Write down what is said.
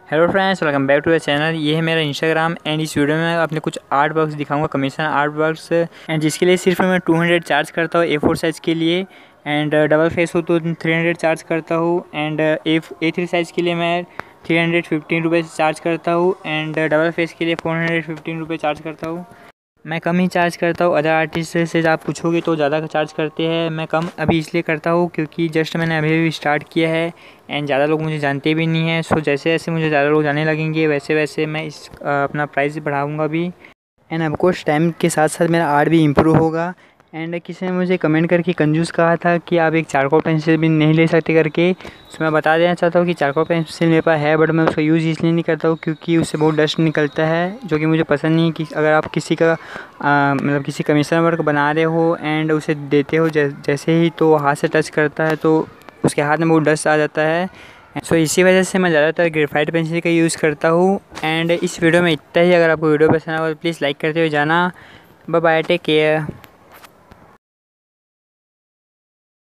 Hello friends, welcome back to the channel. ये है मेरा इंस्टाग्राम एंड इस वीडियो में मैं अपने कुछ आर्ट वर्क्स दिखाऊंगा, कमीशन आर्ट वर्क्स, एंड जिसके लिए सिर्फ मैं 200 चार्ज करता हूँ A4 साइज़ के लिए। एंड डबल फेस हो तो 300 चार्ज करता हूँ। एंड A3 साइज़ के लिए मैं 315 रुपये चार्ज करता हूँ। एंड डबल फेस के लिए 415 रुपये चार्ज करता हूँ। मैं कम ही चार्ज करता हूँ। अदर आर्टिस्ट से आप पूछोगे तो ज़्यादा चार्ज करते हैं। मैं कम अभी इसलिए करता हूँ क्योंकि जस्ट मैंने अभी अभी स्टार्ट किया है एंड ज़्यादा लोग मुझे जानते भी नहीं हैं। सो जैसे जैसे मुझे ज़्यादा लोग जानने लगेंगे वैसे वैसे मैं अपना प्राइस बढ़ाऊँगा भी। एंड ऑफकोर्स टाइम के साथ साथ मेरा आर्ट भी इम्प्रूव होगा। एंड किसी ने मुझे कमेंट करके कंजूस कहा था कि आप एक चारकोल पेंसिल भी नहीं ले सकते करके। सो मैं बता देना चाहता हूँ कि चारकोल पेंसिल मेरे पास है, बट मैं उसका यूज़ इसलिए नहीं करता हूँ क्योंकि उससे बहुत डस्ट निकलता है, जो कि मुझे पसंद नहीं। कि अगर आप किसी का मतलब किसी कमीशन वर्क बना रहे हो एंड उसे देते हो जैसे ही तो हाथ से टच करता है तो उसके हाथ में बहुत डस्ट आ जाता है। सो इसी वजह से मैं ज़्यादातर ग्रेफाइट पेंसिल का यूज़ करता हूँ। एंड इस वीडियो में इतना ही। अगर आपको वीडियो पसंद आया तो प्लीज़ लाइक करते हुए जाना। Bye bye, take care.